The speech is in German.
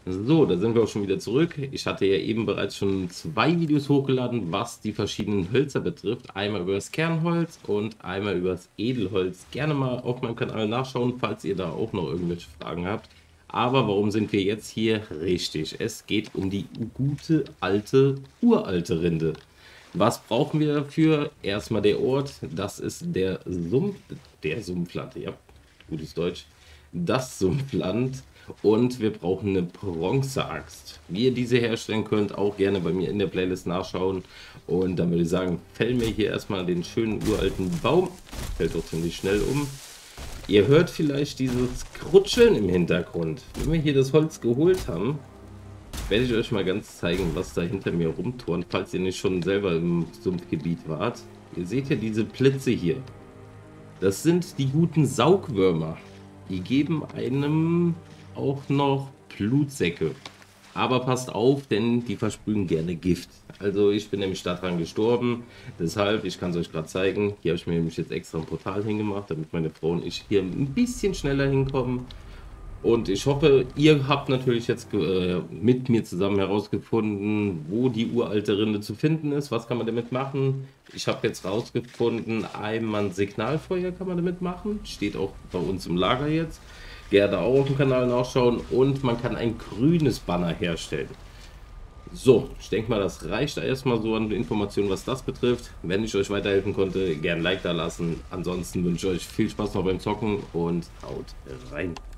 So, da sind wir auch schon wieder zurück. Ich hatte ja eben bereits schon 2 Videos hochgeladen, was die verschiedenen Hölzer betrifft. Einmal über das Kernholz und einmal über das Edelholz. Gerne mal auf meinem Kanal nachschauen, falls ihr da auch noch irgendwelche Fragen habt. Aber warum sind wir jetzt hier? Richtig, es geht um die gute, alte, uralte Rinde. Was brauchen wir dafür? Erstmal der Ort, das ist der Sumpfland, ja, gutes Deutsch, das Sumpfland. Und wir brauchen eine Bronzeaxt. Wie ihr diese herstellen könnt, auch gerne bei mir in der Playlist nachschauen. Und dann würde ich sagen, fällen wir hier erstmal den schönen uralten Baum. Fällt doch ziemlich schnell um. Ihr hört vielleicht dieses Krutscheln im Hintergrund. Wenn wir hier das Holz geholt haben, werde ich euch mal ganz zeigen, was da hinter mir rumturnt, falls ihr nicht schon selber im Sumpfgebiet wart. Ihr seht ja diese Blitze hier. Das sind die guten Saugwürmer. Die geben einem auch noch Blutsäcke. Aber passt auf, denn die versprühen gerne Gift. Also ich bin nämlich daran gestorben. Deshalb, ich kann es euch gerade zeigen. Hier habe ich mir nämlich jetzt extra ein Portal hingemacht, damit meine Frau und ich hier ein bisschen schneller hinkommen. Und ich hoffe, ihr habt natürlich jetzt mit mir zusammen herausgefunden, wo die uralte Rinde zu finden ist. Was kann man damit machen? Ich habe jetzt herausgefunden, einmal ein Signalfeuer kann man damit machen. Steht auch bei uns im Lager jetzt. Gerne auch auf dem Kanal nachschauen. Und man kann ein grünes Banner herstellen. So, ich denke mal, das reicht da erstmal so an Informationen, was das betrifft. Wenn ich euch weiterhelfen konnte, gerne ein Like da lassen. Ansonsten wünsche ich euch viel Spaß noch beim Zocken und haut rein.